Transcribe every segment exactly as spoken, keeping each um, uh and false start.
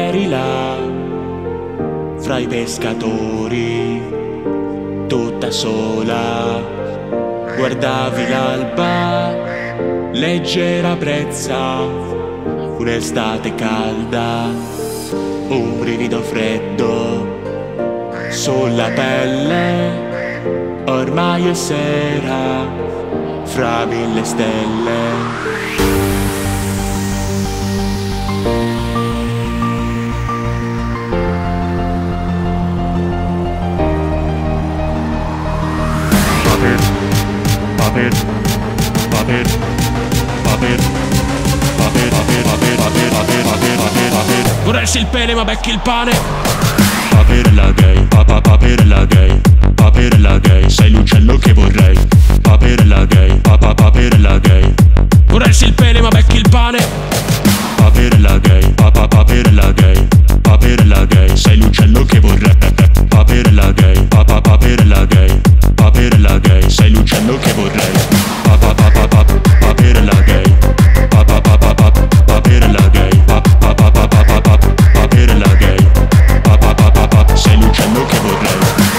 eri là, fra i pescatori, tutta sola. Guardavi l'alba, leggera brezza, un'estate calda, un brivido freddo sulla pelle. Ormai è sera, fra mille stelle. Pop it, pop it, pop it, pop it, pop it, pop it, pop it, pop it, pop it, pop it, pop it. Vorresti il pene ma becchi il pane. Papere la gay, papà papere la gay, papere la gay, sei l'uccello che vorrei. Papere la gay, papà papere la gay. Vorresti il pene ma becchi il pane. Papere la gay, papà papere la gay, papere la gay, sei l'uccello che vorrei. Papere la gay, papà papere la gay, papere la gay, sei l'uccello che vorrei. Papà papà papà, papere la gay, papà papà papà, papere la gay, papà papà papà, papere la gay, papà papà papà, sei l'uccello che vorrei.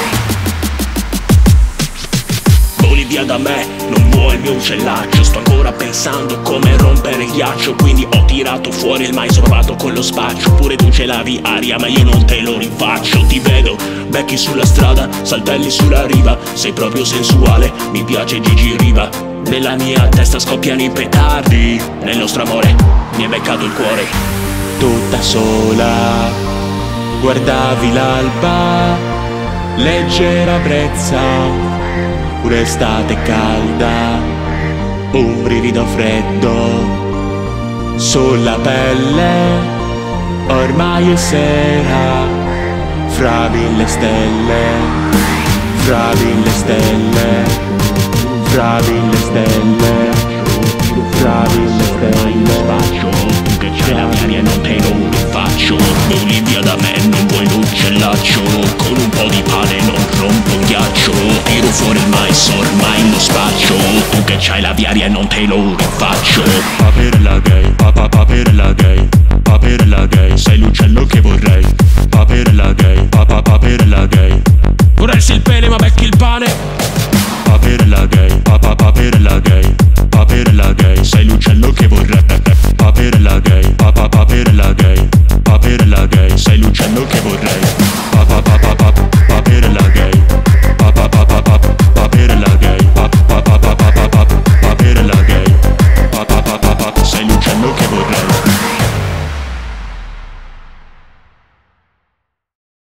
Voli via da me, non vuoi il mio uccellaccio. Sto ancora pensando come rompere il ghiaccio, quindi ho tirato fuori il mais provato con lo spaccio. Pure tu ce l'avi aria ma io non te lo rifaccio. Ti vedo, becchi sulla strada, saltelli sulla riva, sei proprio sensuale, mi piace Gigi Riva. Nella mia testa scoppiano i petardi, nel nostro amore mi è beccato il cuore. Tutta sola, guardavi l'alba, leggera brezza, un'estate calda, un brivido freddo sulla pelle. Ormai è sera, fra mille stelle, fra mille stelle, fra mille stelle, fra mille stelle. Spaccio, tu che c'hai la mia aria non te lo rifaccio. Voli via da me, non vuoi l'uccellaccio, con un po' di pane non rompo il ghiaccio. Tiro fuori il mais, ormai lo spaccio, tu che c'hai la mia aria non te lo rifaccio. Papere la gay, papà papere la gay, papere la gay, sei l'uccello che vorrei. Papere la gay, papà papere la gay. Vorresti il pene ma becchi il pane. Papere la gay, papà papere la gay, papere la gay, sei l'uccello che vorrei. Papere la gay, papà papere la gay, papere la gay, sei l'uccello che vorrei. Papà papà papà, papere la gay, papà papà papà, papere la gay, papà papà papà, papere la gay, papà papà papà, sei l'uccello che vorrei.